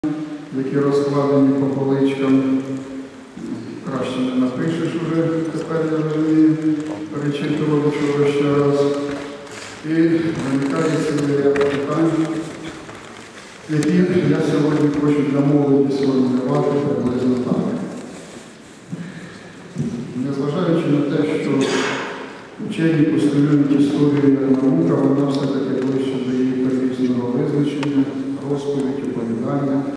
які розкладені по поличкам. Краще не напишеш уже, тепер я розумію, перечитував вчора ще раз. І виникає цілий ряд питань, які я сьогодні хочу для молоді сформулювати приблизно так. Незважаючи на те, що вчені постулюють історію як наука, вона все-таки ближче до її первісного визначення, розповідь, оповідання.